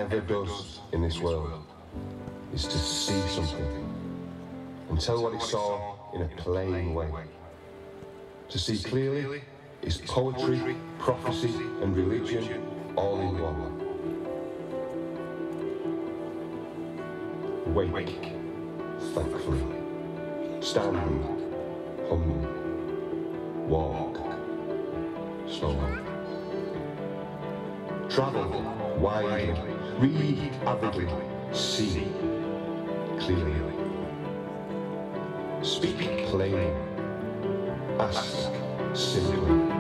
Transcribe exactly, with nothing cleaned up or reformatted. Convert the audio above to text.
ever does in this world is to see something and tell what it saw in a plain way. To see clearly is poetry, prophecy and religion all in one. Wake, thankfully. Stand, humbly. Walk, slowly. Travel widely. Read avidly. See clearly. Speak plainly. Ask simply.